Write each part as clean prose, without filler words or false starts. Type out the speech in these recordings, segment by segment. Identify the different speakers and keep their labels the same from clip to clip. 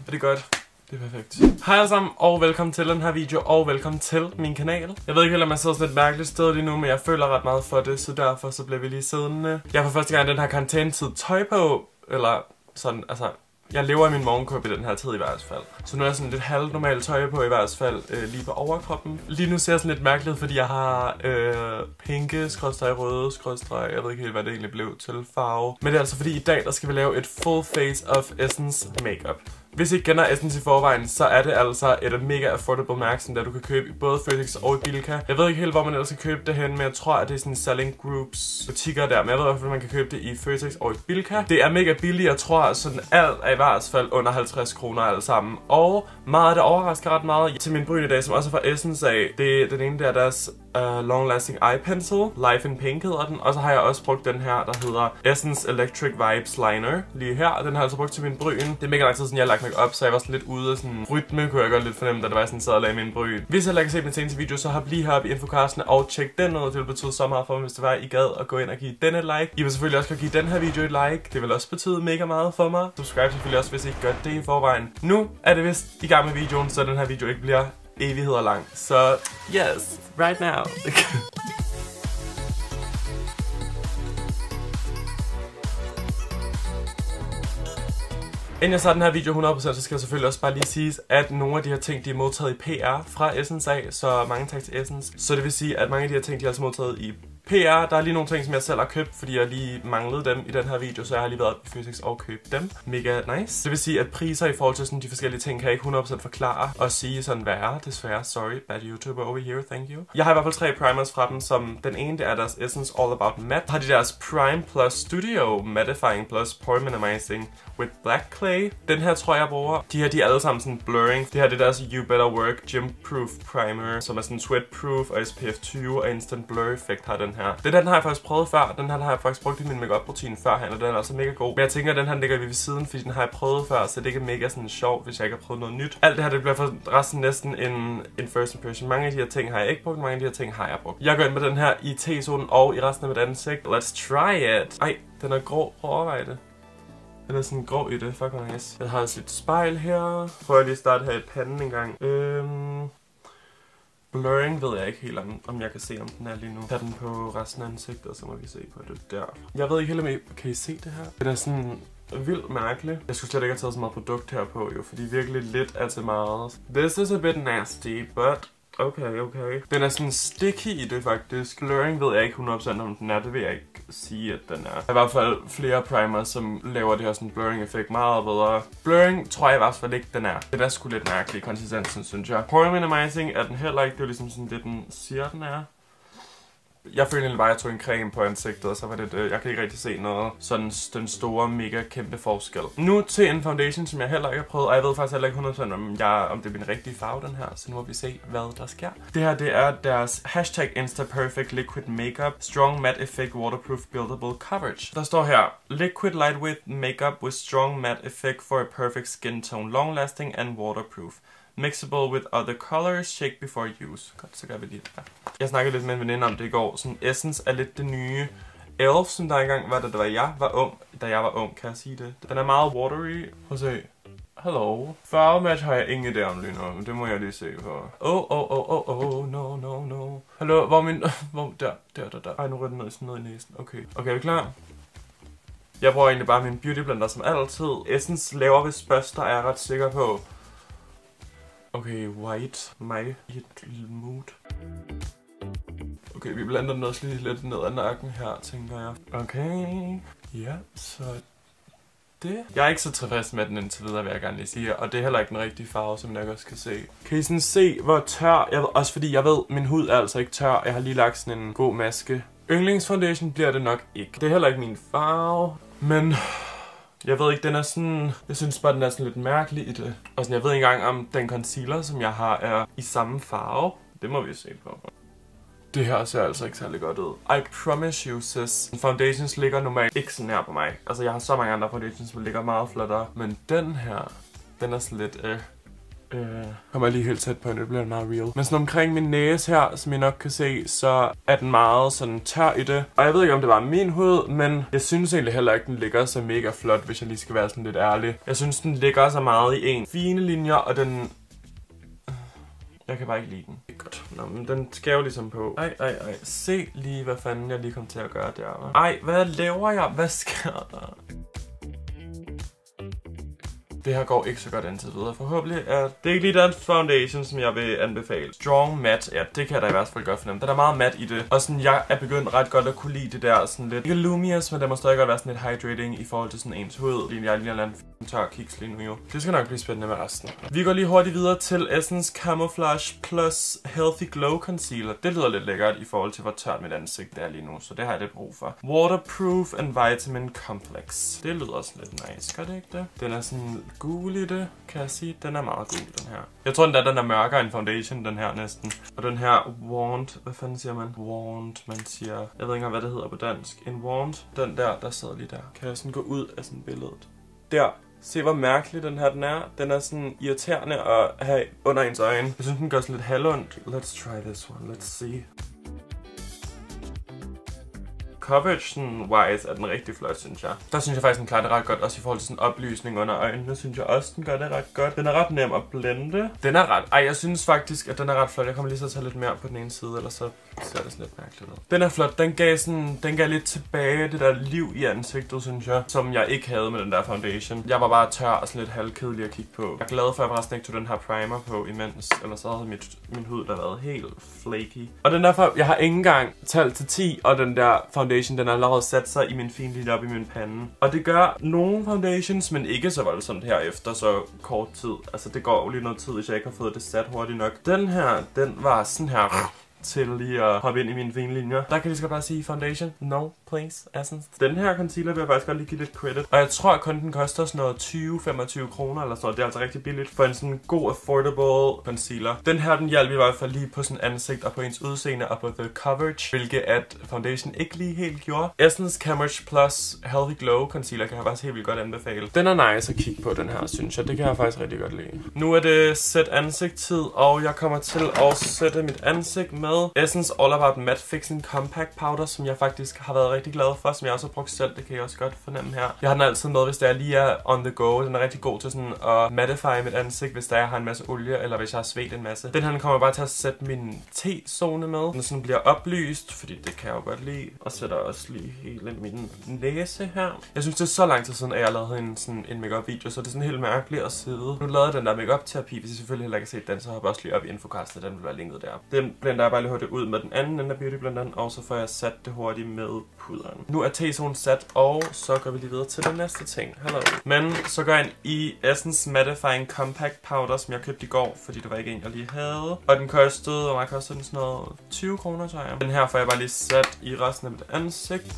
Speaker 1: Er det godt? Det er perfekt. Hej alle sammen, og velkommen til den her video, og velkommen til min kanal. Jeg ved ikke helt, om jeg sidder sådan et mærkeligt sted lige nu, men jeg føler ret meget for det, så derfor så bliver vi lige siddende. Jeg har for første gang den her karantænetid tøj på, eller sådan, altså... Jeg lever i min morgenkåb i den her tid i hvert fald. Så nu er jeg sådan lidt halvnormalt tøj på i hvert fald lige på overkroppen. Lige nu ser jeg sådan lidt mærkeligt, fordi jeg har pinke, røde, jeg ved ikke helt, hvad det egentlig blev til farve. Men det er altså fordi i dag, der skal vi lave et full face of Essence makeup. Hvis I ikke kender Essence i forvejen, så er det altså et mega affordable mærke, som der du kan købe i både Føtex og i Bilka. Jeg ved ikke helt, hvor man ellers kan købe det hen, men jeg tror, at det er sådan Selling Groups butikker der. Men jeg ved i hvert fald, at man kan købe det i Føtex og i Bilka. Det er mega billigt, jeg tror sådan alt er i hvert fald under 50 kroner alle sammen. Og meget af det overrasker ret meget til min bryn i dag, som også er fra Essence af. Den ene der er deres Long Lasting Eye Pencil, Life in Pink hedder den. Og så har jeg også brugt den her, der hedder Essence Electric Vibes Liner lige her. Den har jeg altså brugt til min bryn. Det er mega lang tid siden, jeg har lagt make op, så jeg var sådan lidt ude af sådan rytme, kunne jeg godt lidt fornemme, da det var sådan, sad og lagde min bryn. Hvis jeg ikke har set min seneste video, så hop lige heroppe i infocasten og tjek den ud. Det vil betyde så meget for mig, hvis det var, I gad at gå ind og give den et like. I vil selvfølgelig også give den her video et like. Det vil også betyde mega meget for mig. Subscribe selvfølgelig også, hvis I ikke gør det i forvejen. Nu er det vist i gang med videoen, så den her video ikke bliver evigheder lang. Så yes, right now. Inden jeg starter den her video 100%, så skal jeg selvfølgelig også bare lige sige, at nogle af de her ting, de er modtaget i PR fra Essence af, så mange tak til Essence. Så det vil sige, at mange af de her ting, de er altså modtaget i PR. Der er lige nogle ting, som jeg selv har købt, fordi jeg lige manglede dem i den her video, så jeg har lige været på Føtex og købt dem. Mega nice. Det vil sige, at priser i forhold til sådan de forskellige ting, kan jeg ikke 100% forklare og sige sådan, hvad er. Desværre, sorry, bad YouTuber over here, thank you. Jeg har i hvert fald 3 primers fra dem, som den ene, det er deres Essence All About Matte. Har de deres Prime Plus Studio Mattifying Plus Pore Minimizing with Black Clay. Den her tror jeg bruger. De her, de er alle sammen sådan blurring. Det her, det er deres You Better Work Gym Proof Primer, som er sådan sweat proof og SPF 20 og instant blur effekt har den her. Den har jeg faktisk prøvet før. Den her har jeg faktisk brugt i min makeup rutine førhen, og den er altså mega god. Men jeg tænker, at den her ligger vi ved siden, fordi den har jeg prøvet før, så det ikke er mega sådan sjovt, hvis jeg ikke har prøvet noget nyt. Alt det her, det bliver for resten næsten en first impression. Mange af de her ting har jeg ikke brugt, mange af de her ting har jeg brugt. Jeg går ind med den her i T-zonen og i resten af mit ansigt. Let's try it. Ej, den er grå. Prøv at overveje det. Den er sådan grå i det. Fuck nice. Jeg har også et spejl her. Prøver jeg lige at starte her i panden en gang. Blurring ved jeg ikke helt om jeg kan se, om den er lige nu. Tag den på resten af ansigtet, så må vi se på det der. Jeg ved ikke helt, om I kan I se det her? Den er sådan vildt mærkelig. Jeg skulle slet ikke have taget så meget produkt her på, jo, fordi virkelig lidt er til meget. This is a bit nasty, but okay. Den er sådan sticky i det faktisk. Blurring ved jeg ikke 100% om den er, det vil jeg ikke sige, at den er. Der er i hvert fald flere primers, som laver det her sådan blurring effekt meget bedre. Blurring tror jeg i hvert fald ikke, den er. Det er sgu lidt mærkelig konsistensen, synes jeg. Pore minimizing er den heller ikke, det er ligesom sådan det, den siger, den er. Jeg følte egentlig bare, at jeg tog en creme på ansigtet, og så var det det. Jeg kan ikke rigtig se noget sådan den store, mega kæmpe forskel. Nu til en foundation, som jeg heller ikke har prøvet, og jeg ved faktisk heller ikke 100% om det er min rigtige farve, den her. Så nu må vi se, hvad der sker. Det her, det er deres #InstaPerfect Liquid Makeup Strong Matte Effect Waterproof Buildable Coverage. Der står her, Liquid Lightweight Makeup with Strong Matte Effect for a Perfect Skin Tone, Long Lasting and Waterproof. Mixable with other colors, shake before use. Godt, så gør vi lige det der. Jeg snakkede lidt med en veninde om det i går. Sådan Essence er lidt det nye Elf, som der engang var, da jeg var ung, kan jeg sige det. Den er meget watery. Prøv at se. Hello. Farvematch har jeg ingen idé om lige nu, men det må jeg lige se på. No. Hallo, hvor min... der. Ej, nu rører den ned i næsen. Okay, er vi klar? Jeg bruger egentlig bare min beauty blender som altid. Essence laver vist børster, er jeg ret sikker på. Okay, white. Mig i et lille mood. Okay, vi blander den også lige lidt ned ad nakken her, tænker jeg. Okay. Ja, så det. Jeg er ikke så tilfreds med den indtil videre, vil jeg gerne lige sige. Og det er heller ikke den rigtige farve, som jeg også kan se. Kan I sådan se, hvor tør jeg ved, også fordi jeg ved, min hud er altså ikke tør. Jeg har lige lagt sådan en god maske. Yndlingsfoundation bliver det nok ikke. Det er heller ikke min farve, men... Jeg ved ikke, den er sådan... Jeg synes bare, den er sådan lidt mærkelig i det. Og sådan, jeg ved ikke engang, om den concealer, som jeg har, er i samme farve. Det må vi se på. Det her ser altså ikke særlig godt ud. I promise you, sis. Foundations ligger normalt ikke sådan her på mig. Altså, jeg har så mange andre foundations, som ligger meget flottere. Men den her, den er sådan lidt Kommer lige helt tæt på, det bliver meget real. Men sådan omkring min næse her, som I nok kan se, så er den meget sådan tør i det. Og jeg ved ikke, om det var min hud, men jeg synes egentlig heller ikke, den ligger så mega flot, hvis jeg lige skal være sådan lidt ærlig. Jeg synes, den ligger så meget i en fine linjer, og den... Jeg kan bare ikke lide den. Det er godt. Nå, men den skal jo ligesom på. Ej. Se lige, hvad fanden jeg lige kom til at gøre der. Ej, hvad laver jeg? Hvad sker der? Det her går ikke så godt indtil videre. Forhåbentlig er det ikke lige den foundation, som jeg vil anbefale. Strong Matte, ja, det kan jeg da i hvert fald godt fornemme. Der er meget mat i det. Og sådan, jeg er begyndt ret godt at kunne lide det der sådan lidt... Ikke luminous, men der må stadig godt være sådan lidt hydrating i forhold til sådan ens hud. Jeg er lige en tør kiks lige nu jo. Det skal nok blive spændende med resten. Vi går lige hurtigt videre til Essence Camouflage Plus Healthy Glow Concealer. Det lyder lidt lækkert i forhold til, hvor tørt mit ansigt er lige nu. Så det har jeg lidt brug for. Waterproof and Vitamin Complex. Det lyder også lidt nice, gør det ikke det? Den er sådan gul i det, kan jeg sige. Den er meget gul, den her. Jeg tror, den er mørkere end foundation, den her næsten. Og den her wand, hvad fanden siger man? Wand, man siger... Jeg ved ikke engang, hvad det hedder på dansk. En wand, den der sidder lige der. Kan jeg sådan gå ud af sådan billedet? Der. Se, hvor mærkelig den her den er. Den er sådan irriterende at have under ens øjne. Jeg synes, den gør sådan lidt halvondt. Let's try this one. Let's see. Coverage-wise er den rigtig flot, synes jeg. Der synes jeg faktisk, den klarer det ret godt. Også i forhold til sådan oplysning under øjnene, synes jeg også, den gør det ret godt. Den er ret nem at blende. Den er ret... Ej, jeg synes faktisk, at den er ret flot. Jeg kommer lige så tage lidt mere på den ene side, eller så ser det sådan lidt mærkeligt ud. Den er flot. Den gav lidt tilbage det der liv i ansigtet, synes jeg, som jeg ikke havde med den der foundation. Jeg var bare tør og sådan lidt halvkedelig at kigge på. Jeg er glad for, at jeg forresten ikke tog den her primer på imens, ellers så havde min hud der været helt flaky. Og den derfor, jeg har ikke engang talt til 10, og den der foundation, den har allerede sat sig i min fine linje op i min pande. Og det gør nogle foundations, men ikke så voldsomt her efter så kort tid. Altså det går jo lige noget tid, hvis jeg ikke har fået det sat hurtigt nok. Den her, den var sådan her til lige at hoppe ind i mine fine linjer. Der kan jeg lige bare sige foundation. No, please, Essence. Den her concealer vil jeg faktisk godt lige give lidt credit. Og jeg tror, at kun den koster sådan noget 20-25 kroner eller sådan noget. Det er altså rigtig billigt for en sådan god, affordable concealer. Den her, den hjalp i hvert fald lige på sådan ansigt og på ens udseende og på the coverage, hvilket at foundation ikke lige helt gjorde. Essence Camouflage Plus Healthy Glow Concealer kan jeg faktisk helt vildt godt anbefale. Den er nice at kigge på, den her, synes jeg. Det kan jeg faktisk rigtig godt lide. Nu er det sæt ansigt-tid, og jeg kommer til at sætte mit ansigt med Essence All About Matte Fixing Compact Powder, som jeg faktisk har været rigtig glad for, som jeg også har brugt selv, det kan jeg også godt fornemme her. Jeg har den altid med, hvis det lige er on the go. Den er rigtig god til sådan at mattify mit ansigt, hvis jeg har en masse olie, eller hvis jeg har svedt en masse. Den her kommer bare til at sætte min T-zone med. Den sådan bliver oplyst, fordi det kan jeg jo godt lide. Og sætter også lige hele min næse her. Jeg synes, det er så lang tid siden, at jeg lavede en make-up video, så det er sådan helt mærkeligt at sidde. Nu lavede jeg den der make-up terapi, hvis I selvfølgelig heller ikke har set den, så har jeg også lige op i infokastet, den vil være linket der. Den blender jeg bare lige hurtigt ud med den anden ende af beautyblenderen, og så får jeg sat det hurtigt med puderen. Nu er T-zonen sat, og så går vi lige videre til den næste ting. Hello. Men så går jeg ind i Essence Mattifying Compact Powder, som jeg købte i går, fordi det var ikke en, jeg lige havde. Og den kostede, hvor meget kostede den? Sådan noget 20 kroner, tror jeg. Den her får jeg bare lige sat i resten af mit ansigt.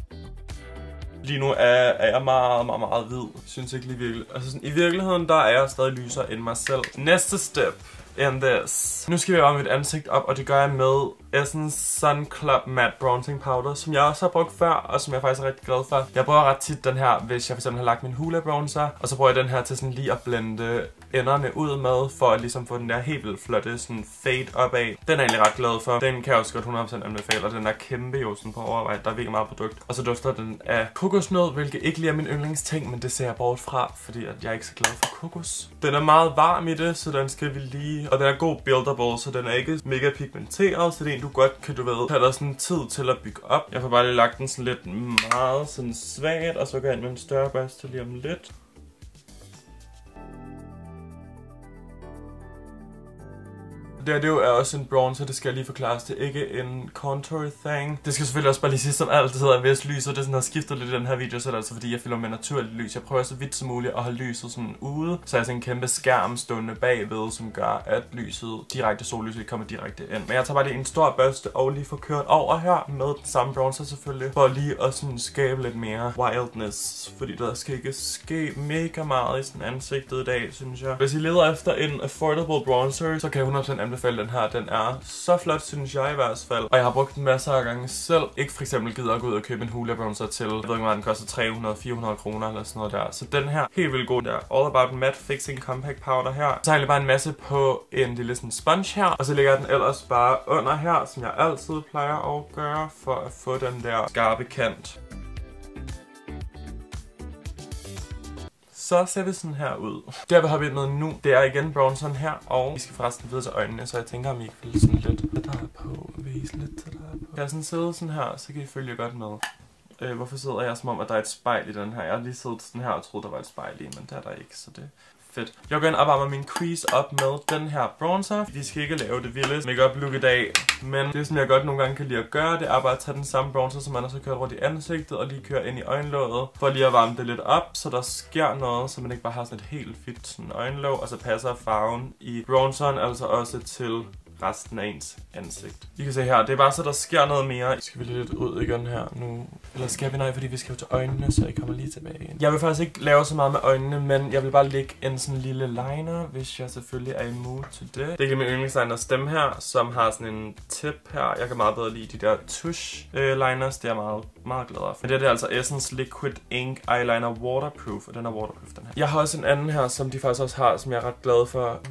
Speaker 1: Lige nu er jeg meget hvid. Synes ikke lige virkelig. Altså sådan, i virkeligheden, der er jeg stadig lysere end mig selv. Næste step in this. Nu skal vi varme mit ansigt op, og det gør jeg med Essence Sun Club Matte Bronzing Powder, som jeg også har brugt før, og som jeg faktisk er rigtig glad for. Jeg bruger ret tit den her, hvis jeg for eksempel har lagt min Hoola bronzer, og så bruger jeg den her til sådan lige at blende enderne ud med, for at ligesom få den der helt vildt flotte sådan fade opad. Den er jeg egentlig ret glad for. Den kan jeg også godt 100% anbefale, og den er kæmpe jo sådan på overvej. Der er virkelig meget produkt. Og så dufter den af kokosnød, hvilket ikke lige er min yndlingsting, men det ser jeg bort fra, fordi at jeg er ikke så glad for kokos. Den er meget varm i det, så den skal vi lige... Og den er god buildable, så den er ikke mega pigmenteret, så det er en, du godt kan, tage dig sådan tid til at bygge op. Jeg får bare lige lagt den sådan lidt meget sådan svagt, og så går jeg ind med en større børste lige om lidt. Det er også en bronzer, det skal jeg lige forklare. Det er ikke en contour thing. Det skal selvfølgelig også bare lige sige som altid hedder en vis lys, og det sådan har skiftet lidt i den her video, så er det altså fordi jeg filmer med naturligt lys. Jeg prøver så vidt som muligt at holde lyset sådan ude, så jeg har sådan en kæmpe skærm stående bagved, som gør at lyset, direkte sollyset, kommer direkte ind. Men jeg tager bare lige en stor børste og lige får kørt over her med den samme bronzer selvfølgelig, for lige at sådan skabe lidt mere wildness, fordi der skal ikke ske mega meget i sådan ansigtet i dag, synes jeg. Hvis I leder efter en affordable bronzer, så kan jeg 100% anbefale anbefale den her. Den er så flot, synes jeg i hvert fald. Og jeg har brugt den masser af gange selv. Ikke for eksempel gider at gå ud og købe en Hoola bronzer til, jeg ved ikke, hvad den koster 300-400 kroner eller sådan noget der. Så den her, helt vildt god der. All About Matte Fixing Compact Powder her. Så har jeg bare en masse på en lille sådan sponge her. Og så ligger den ellers bare under her, som jeg altid plejer at gøre, for at få den der skarpe kant. Så ser det sådan her ud. Der vil have vi med nu, det er igen bronzeren her, og vi skal forresten videre til øjnene, så jeg tænker, om I kan sådan lidt tættere på, vise lidt tættere på. Kan jeg sådan sidde sådan her, så kan I følge godt med. Hvorfor sidder jeg som om, at der er et spejl i den her? Jeg har lige siddet sådan her og troede, der var et spejl i, men det er der ikke, så det fedt. Jeg går ind og varmer min crease op med den her bronzer. Vi skal ikke lave det vilde makeup look i dag, men det som jeg godt nogle gange kan lide at gøre, det er bare at tage den samme bronzer, som man har så kørt rundt i ansigtet, og lige køre ind i øjenlåget, for lige at varme det lidt op, så der sker noget, så man ikke bare har sådan et helt fit sådan øjenlåg, og så passer farven i bronzeren altså også til resten af ens ansigt. I kan se her, det er bare så, der sker noget mere. Skal vi lidt ud igen her nu? Eller skal vi? Nej, fordi vi skal jo til øjnene, så jeg kommer lige tilbage igen. Jeg vil faktisk ikke lave så meget med øjnene, men jeg vil bare lægge en sådan lille liner, hvis jeg selvfølgelig er i mood til det. Det er min yndlingsliners stemme her, som har sådan en tip her. Jeg kan meget bedre lide de der tush liners, det er jeg meget glad for. Men det er altså Essence Liquid Ink Eyeliner Waterproof, og den er waterproof, den her. Jeg har også en anden her, som de faktisk også har, som jeg er ret glad for.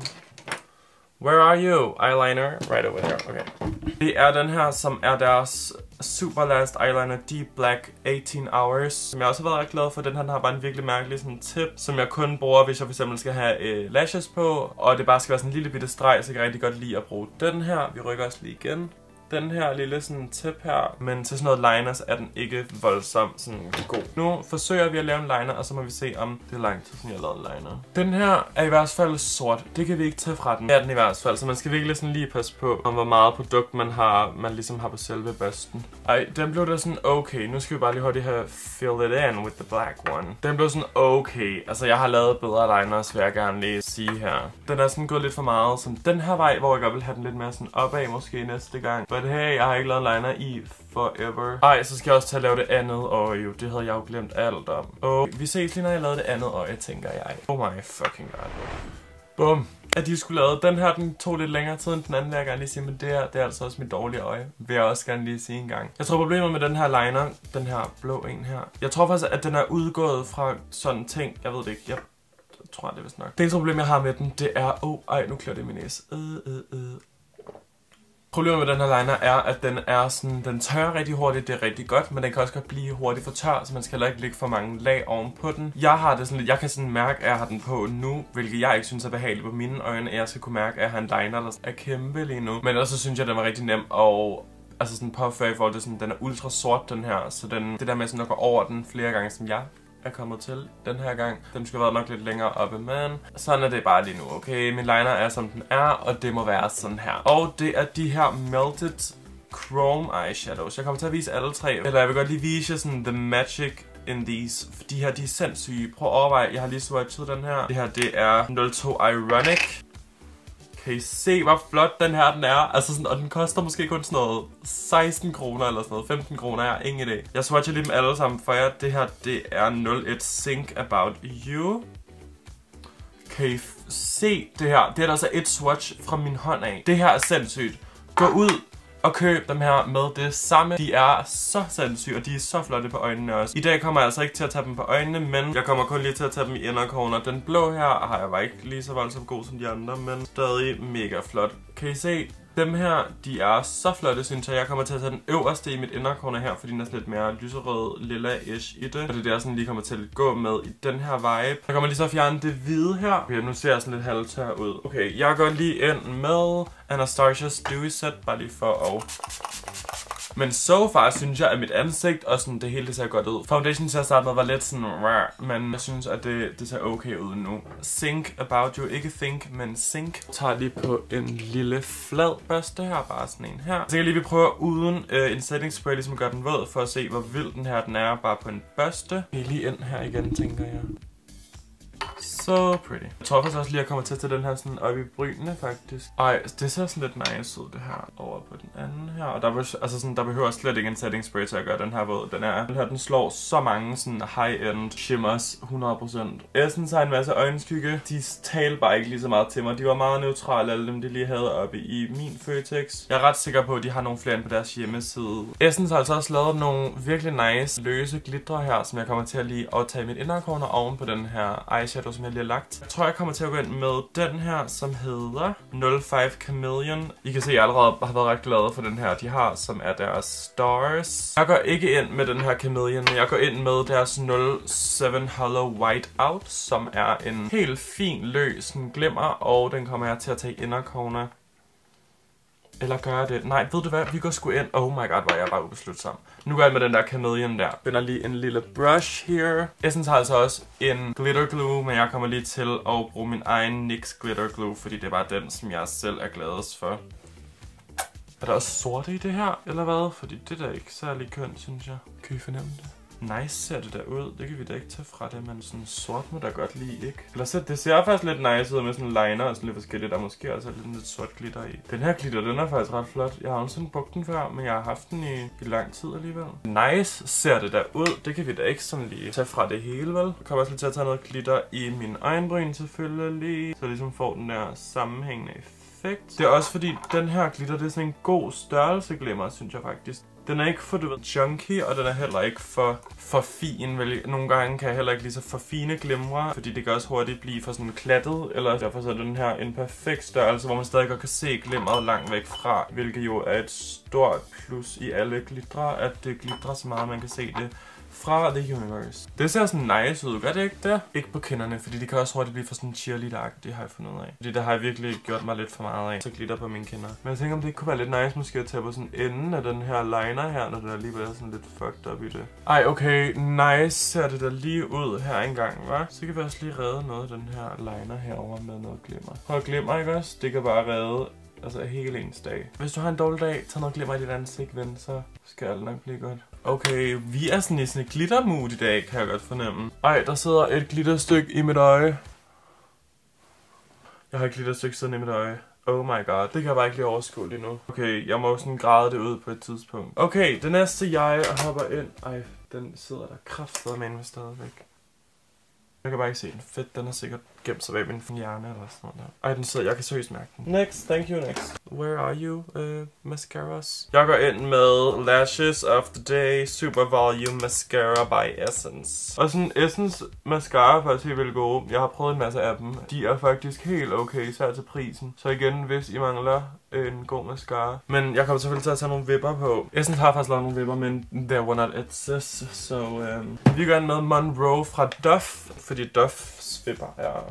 Speaker 1: Where are you? Eyeliner. Right over there. Okay. Det er den her, som er deres Super Last Eyeliner Deep Black 18 Hours. Som jeg også har været ret glad for. Den her den har bare en virkelig mærkelig sådan tip, som jeg kun bruger, hvis jeg for eksempel skal have lashes på. Og det bare skal være sådan en lille bitte streg, så jeg kan rigtig godt lide at bruge den her. Vi rykker os lige igen. Den her lille sådan tip her, men til sådan noget liners er den ikke voldsomt sådan god. Nu forsøger vi at lave en liner, og så må vi se, om det er lang tid siden jeg har lavet en liner. Den her er i hvert fald sort. Det kan vi ikke tage fra den. Det er den i hvert fald, så man skal virkelig sådan lige passe på, om hvor meget produkt man ligesom har på selve børsten. Ej, den blev da sådan okay. Nu skal vi bare lige hurtigt have fill it in with the black one. Den blev sådan okay. Altså, jeg har lavet bedre liners, vil jeg gerne lige sige her. Den er sådan gået lidt for meget som den her vej, hvor jeg godt vil have den lidt mere sådan opad måske næste gang. But hey, jeg har ikke lavet liner i forever. Ej, så skal jeg også tage at lave det andet øje. Jo, det havde jeg jo glemt alt om. Og vi ses lige, når jeg lavede det andet øje, tænker jeg. Oh my fucking god. Bum. At de skulle lave den her, den tog lidt længere tid end den anden, vil jeg gerne lige sige, men det er altså også mit dårlige øje, vil jeg også gerne lige sige en gang. Jeg tror problemet med den her liner, den her blå en her, jeg tror faktisk, at den er udgået fra sådan ting, jeg ved det ikke, jeg tror det er vist nok. Det eneste problem, jeg har med den, det er, nu klør det min næse. Problemet med den her liner er, at den er sådan, den tørrer rigtig hurtigt, det er rigtig godt, men den kan også godt blive hurtigt for tør, så man skal heller ikke lægge for mange lag ovenpå den. Jeg har det sådan lidt, jeg kan sådan mærke, at jeg har den på nu, hvilket jeg ikke synes er behageligt på mine øjne, jeg skal kunne mærke, at jeg har en liner, der er kæmpe lige nu. Men også synes jeg, at den var rigtig nem og altså sådan påføre i forhold til sådan, den er ultra sort den her, så det der med sådan at gå over den flere gange, som jeg er kommet til den her gang. Den skulle have været nok lidt længere oppe, men sådan er det bare lige nu, okay? Min liner er som den er, og det må være sådan her. Og det er de her Melted Chrome Eyeshadows. Jeg kommer til at vise alle tre. Eller jeg vil godt lige vise sådan The Magic in these. De her, de er sindssyge. Prøv at overveje, jeg har lige swatchet den her. Det her, det er 02 Ironic. Kan I se, hvor flot den her den er? Altså sådan, og den koster måske kun sådan noget 16 kroner eller sådan noget. 15 kroner, jeg har ingen idé. Jeg swatcher lige dem alle sammen for jer. Det her, det er 01 Think About You. Kan I se det her? Det er altså et swatch fra min hånd af. Det her er sindssygt. Gå ud og køb dem her med det samme. De er så sindssyge, og de er så flotte på øjnene også. I dag kommer jeg altså ikke til at tage dem på øjnene, men jeg kommer kun lige til at tage dem i inderkorner. Den blå her har jeg bare ikke lige så voldsomt god som de andre, men stadig mega flot. Kan I se? Dem her, de er så flotte, synes jeg. Jeg kommer til at tage den øverste i mit inderkorner her, fordi den er sådan lidt mere lyserød, lilla-ish i det. Og det er der, sådan lige kommer til at gå med i den her vibe. Jeg kommer lige så at fjerne det hvide her. Okay, nu ser jeg sådan lidt halvtør ud. Okay, jeg går lige ind med Anastasia's Dewy Set, bare lige for at... Men so far synes jeg, at mit ansigt og sådan det hele det ser godt ud. Foundation til at starte med var lidt sådan rar, men jeg synes, at det ser okay ud nu. Think About You, ikke think, men think. Jeg tager lige på en lille flad børste her, bare sådan en her. Så jeg lige prøve uden en setting spray, ligesom at gøre den våd, for at se, hvor vild den her den er, bare på en børste. Jeg lige ind her igen, tænker jeg. So pretty. Jeg tror faktisk også lige, at jeg kommer til at tage den her sådan op i brynene, faktisk. Ej, det ser sådan lidt nice ud, det her. Over på den anden her. Og der behøver slet ikke en setting spray til at gøre den her våd. Den slår så mange sådan high-end shimmers, 100%. Essence har en masse øjenskygge. De talte bare ikke lige så meget til mig. De var meget neutrale, alle dem, de lige havde oppe i min Føtex. Jeg er ret sikker på, at de har nogle flere på deres hjemmeside. Essence har altså også lavet nogle virkelig nice løse glitter her, som jeg kommer til at lige at tage mit inderkorn oven på den her eyeshadow, som jeg lige har lagt. Jeg tror, jeg kommer til at gå ind med den her, som hedder 05 Chameleon. I kan se, at jeg allerede har været ret glad for den her, de har, som er deres stars. Jeg går ikke ind med den her Chameleon, men jeg går ind med deres 07 Hollow White Out, som er en helt fin løs glimmer, og den kommer jeg til at tage inderkorner. Eller gør det? Nej, ved du hvad? Vi går sgu ind. Oh my god, hvor er jeg bare ubeslutsom. Nu går jeg med den der Chameleon der. Binder lige en lille brush her. Essence har altså også en glitter glue, men jeg kommer lige til at bruge min egen NYX glitter glue, fordi det er bare den, som jeg selv er gladest for. Er der også sorte i det her, eller hvad? Fordi det der ikke særlig kønt, synes jeg. Kan I fornemme det? Nice ser det der ud. Det kan vi da ikke tage fra det, men sådan sort må der godt lige ikke. Eller så det ser faktisk lidt nice ud med sådan liner og sådan lidt forskelligt. Der er måske også lidt sort glitter i. Den her glitter, den er faktisk ret flot. Jeg har jo sådan brugt den før, men jeg har haft den i lang tid alligevel. Nice ser det der ud. Det kan vi da ikke sådan lige tage fra det hele, vel? Jeg kommer også lige til at tage noget glitter i min øjenbryn selvfølgelig. Så ligesom får den der sammenhængende effekt. Det er også fordi, den her glitter, det er sådan en god størrelse glimmer, synes jeg faktisk. Den er ikke for, du ved, junky, og den er heller ikke for fin. Nogle gange kan jeg heller ikke lige så for fine glimre, fordi det kan også hurtigt blive for sådan klattet. Eller derfor så er den her en perfekt størrelse, hvor man stadig godt kan se glimmeret langt væk fra. Hvilket jo er et stort plus i alle glitre, at det glitrer så meget, man kan se det fra The Universe. Det ser sådan nice ud, gør det ikke det? Ikke på kinderne, fordi det kan også hurtigt blive for sådan cheerleader-agtigt, har jeg fundet ud af. Fordi det har jeg virkelig gjort mig lidt for meget af, så glitter på mine kinder. Men jeg tænker, om det ikke kunne være lidt nice måske at tage på sådan enden af den her liner her, når det alligevel er sådan lidt fucked up i det. Ej, okay, nice ser det der lige ud her engang, hva? Så kan vi også lige redde noget af den her liner herover med noget glimmer. Prøv glimmer, ikke også? Det kan bare redde altså hele ens dag. Hvis du har en dårlig dag, tag noget glimmer i dit ansigt, ven, så skal alt nok blive godt. Okay, vi er sådan i sådan et glittermood i dag, kan jeg godt fornemme. Ej, der sidder et glitterstykke i mit øje. Jeg har et glitterstykke siddende i mit øje. Oh my god, det kan jeg bare ikke lige overskue lige nu. Okay, jeg må sådan græde det ud på et tidspunkt. Okay, det næste jeg hopper ind. Ej, den sidder der kraftedeme med stadigvæk. Jeg kan bare ikke se den. Fedt, den er sikkert gemt sig bag min hjerne eller sådan noget der. Ej, den sidder, jeg kan seriøst mærke den. Next, thank you, next. Where are you, mascaras? Jeg går ind med Lashes of the Day Super Volume Mascara by Essence. Og sådan Essence mascara er faktisk helt vildt gode. Jeg har prøvet en masse af dem. De er faktisk helt okay, især til prisen. Så igen, hvis I mangler en god mascara. Men jeg kommer selvfølgelig til at tage nogle vipper på. Essence har faktisk lavet nogle vipper, men there were not edges. Så vi går ind med Monroe fra Duff, fordi Duffs vipper er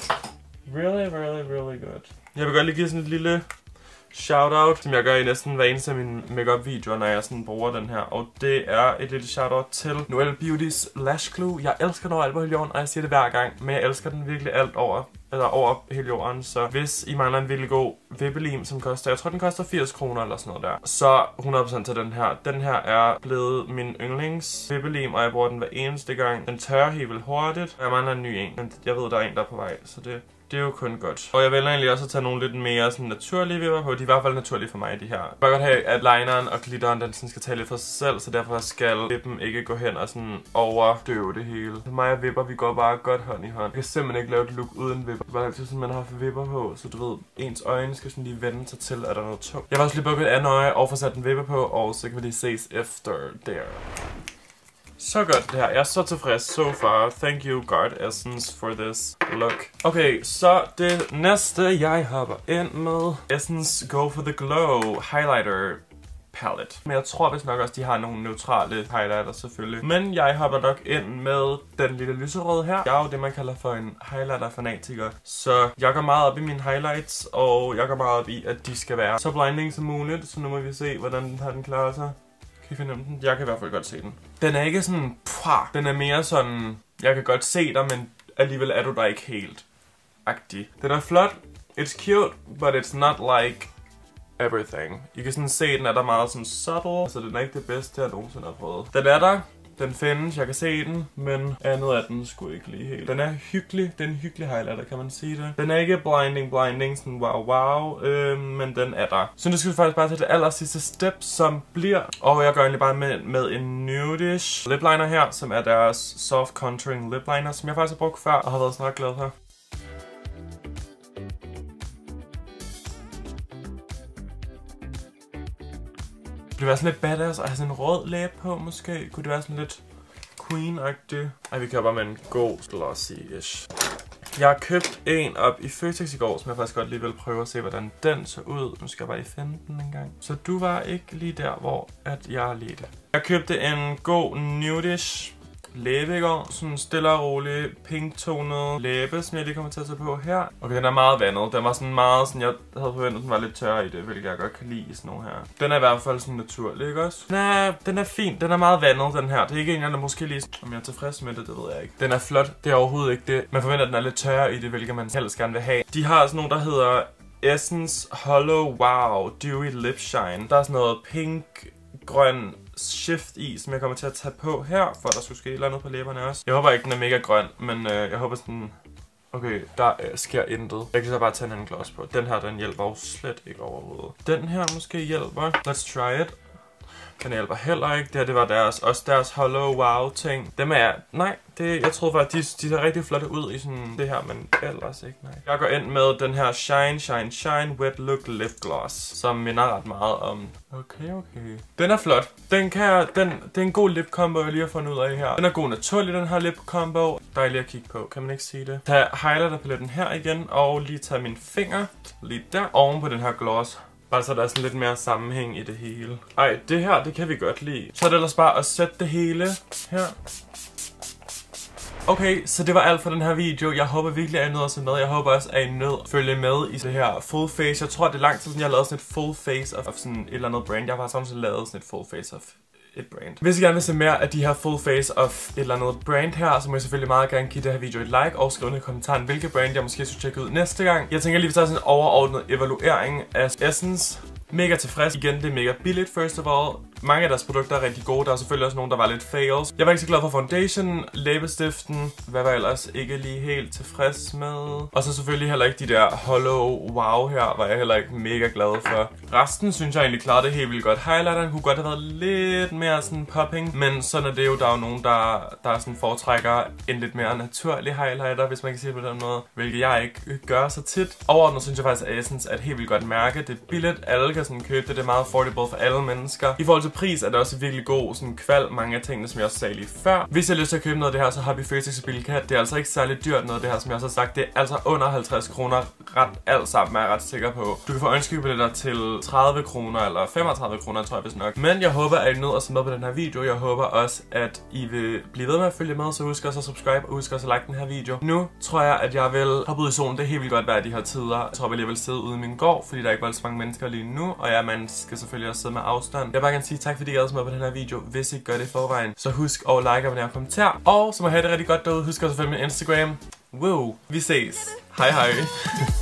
Speaker 1: really good. Jeg vil godt lige give sådan et lille shoutout, som jeg gør i næsten hver eneste af mine makeup videoer, når jeg sådan bruger den her. Og det er et lille shoutout til Noelle Beautys Lash Glue. Jeg elsker den over alt på hele jorden, og jeg siger det hver gang, men jeg elsker den virkelig alt over hele jorden. Så hvis I mangler en virkelig god vippelim, som koster, jeg tror den koster 80 kroner eller sådan noget der, så 100% til den her. Den her er blevet min yndlings vippelim, og jeg bruger den hver eneste gang. Den tørrer helt vildt hurtigt, og jeg mangler en ny en, men jeg ved, der er en, der er på vej, så det er jo kun godt. Og jeg vælger egentlig også at tage nogle lidt mere sådan naturlige vipper på. De er i hvert fald naturlige for mig, de her. Jeg vil godt have, at lineren og glitteren, den sådan skal tage lidt for sig selv, så derfor skal vippen ikke gå hen og sådan overdøve det hele. For mig og vipper, vi går bare godt hånd i hånd. Jeg kan simpelthen ikke lave et look uden vipper. Det er bare altid sådan, man har haft vipper på, så du ved, ens øjne skal sådan lige vende sig til, at der er noget tungt. Jeg vil også lige bukke et andet øje og få sat en vipper på, og så kan vi lige ses efter der. Så godt det her. Jeg er så tilfreds so far. Thank you, God Essence, for this look. Okay, så det næste, jeg hopper ind med Essence Go for the Glow Highlighter Palette. Men jeg tror vist nok også, de har nogle neutrale highlighter selvfølgelig. Men jeg hopper nok ind med den lille lyserøde her. Jeg er jo det, man kalder for en highlighter-fanatiker. Så jeg går meget op i mine highlights, og jeg går meget op i, at de skal være så blinding som muligt. Så nu må vi se, hvordan den klarer sig. Kan I finde den? Jeg kan i hvert fald godt se den. Den er ikke sådan, den er mere sådan, jeg kan godt se dig, men alligevel er du der ikke helt agtig. Den er flot, it's cute, but it's not like everything. I kan sådan se, den er der meget sådan subtle, så den er ikke det bedste, jeg nogensinde har prøvet. Den er der, Den findes, jeg kan se den, men andet af den sgu ikke lige helt. Den er hyggelig, det er en hyggelig highlighter, kan man sige det. Den er ikke blinding, sådan wow, men den er der. Så nu skal vi faktisk bare til det aller sidste step, som bliver, og jeg gør egentlig bare med en nudish lip liner her, som er deres soft contouring lip liner, som jeg faktisk har brugt før, og har været snart glad for. Kunne det være sådan lidt badass og have sådan en rød læbe på, måske? Kunne det være sådan lidt queen-agtigt? Ej, vi kører bare med en god glossy-ish. Jeg har købt en op i Føtex i går, som jeg faktisk godt lige vil prøve at se, hvordan den så ud. Nu skal jeg bare lige finde den en gang. Så du var ikke lige der, hvor at jeg ledte. Jeg købte en god nudish læbe i går. Sådan en stille og rolig pink-tonet læbe, som jeg lige kommer til at tage på her. Okay, den er meget vandet. Den var sådan meget sådan, jeg havde forventet, den var lidt tør i det, hvilket jeg godt kan lide i sådan nogle her. Den er i hvert fald sådan naturlig, ikke også? Den er fin. Den er meget vandet, den her. Det er ikke en, der måske lige, om jeg er tilfreds med det, det ved jeg ikke. Den er flot. Det er overhovedet ikke det. Man forventer, at den er lidt tør i det, hvilket man helst gerne vil have. De har sådan nogle, der hedder Essence Hollow Wow Dewy Lip Shine. Der er sådan noget pink, grøn shift i, som jeg kommer til at tage på her, for der skulle ske et eller andet på læberne også. Jeg håber ikke, den er mega grøn, men jeg håber sådan... Okay, der sker intet. Jeg kan så bare tage en anden gloss på. Den her, den hjælper jo slet ikke overhovedet. Den her måske hjælper. Let's try it. Den hjælper heller ikke. Det her, det var også deres Hollow Wow ting. Dem er... Nej, jeg troede faktisk, de ser rigtig flotte ud i sådan det her, men ellers ikke, nej. Jeg går ind med den her Shine Wet Look Lip Gloss, som minder ret meget om... Okay. Den er flot. Det er en god lip combo, jeg lige har fundet ud af her. Den er god naturlig, den her lip combo. Dejlig at kigge på, kan man ikke sige det. Tag highlighterpaletten her igen, og lige tage min finger lige der oven på den her gloss. Bare så der er sådan lidt mere sammenhæng i det hele. Ej, det her, det kan vi godt lide. Så er det ellers bare at sætte det hele her. Okay, så det var alt for den her video. Jeg håber virkelig, at I nød at se med. Jeg håber også, at I nød at følge med i det her full face. Jeg tror, det er lang tid siden, jeg har lavet sådan et full face of sådan et eller andet brand. Jeg har faktisk samtidig lavet sådan et full face of et brand. Hvis I gerne vil se mere af de her full face of et eller andet brand her, så må I selvfølgelig meget gerne give det her video et like og skrive i kommentaren, hvilke brand jeg måske skulle tjekke ud næste gang. Jeg tænker lige, vi tager sådan en overordnet evaluering af Essence. Mega tilfreds. Igen, det er mega billigt, first of all. Mange af deres produkter er rigtig gode. Der er selvfølgelig også nogle, der var lidt fails. Jeg var ikke så glad for foundation, læbestiften. Hvad var ellers ikke lige helt tilfreds med? Og så selvfølgelig heller ikke de der Hollow Wow her, var jeg heller ikke mega glad for. Resten synes jeg egentlig klarede det helt vildt godt. Highlighteren kunne godt have været lidt mere sådan popping. Men sådan er det jo. Der er jo nogen, der sådan foretrækker en lidt mere naturlig highlighter, hvis man kan sige det på den måde. Hvilket jeg ikke gør så tit. Overordnet synes jeg faktisk, at Essence er et helt vildt godt mærke. Det er billigt. Alle kan sådan købe det. Det er meget affordable for alle mennesker. I forhold til pris er det også virkelig god sådan kval, mange af tingene, som jeg også sagde lige før. Hvis jeg har lyst til at købe noget af det her, så har vi Føtex og Bilka. Det er altså ikke særlig dyrt noget af det her, som jeg også har sagt. Det er altså under 50 kroner ret alt sammen, er jeg ret sikker på. Du kan få øjenskyggebilletter til 30 kroner eller 35 kroner, tror jeg vist nok. Men jeg håber, at I nød at se med på den her video. Jeg håber også, at I vil blive ved med at følge med, så husk også at subscribe og husk også at like den her video. Nu tror jeg, at jeg vil hoppe ud i solen. Det er helt vildt godt vejr i de her tider. Jeg tror, at jeg vil sidde ude i min gård, fordi der ikke var så mange mennesker lige nu. Og ja, man skal selvfølgelig også sidde med afstand. Jeg vil bare gerne sige tak, fordi I gad med på den her video. Hvis I ikke gør det i forvejen, så husk at like, abonnere og kommentere. Og så må I have det rigtig godt derude. Husk også at følge min Instagram. Wow, vi ses. Hej hej.